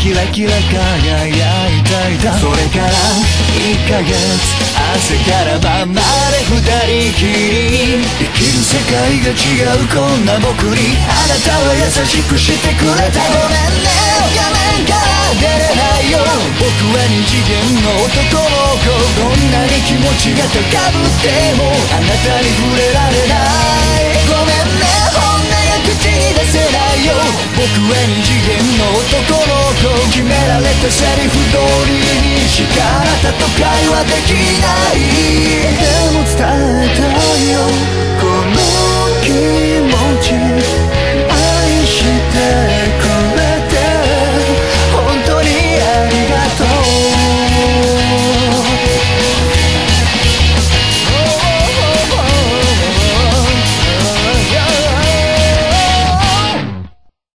キラキラ輝いたいだ。それから1ヶ月朝から晩まで二人きり、生きる世界が違うこんな僕にあなたは優しくしてくれた。ごめんね画面から出れないよ、僕は二次元の男の子。どんなに気持ちが高ぶってもあなたに触れられない。ごめんね本音が口に出せないよ、僕は二次元の男の子。決められたセリフ通りにしかあなたと会話できない。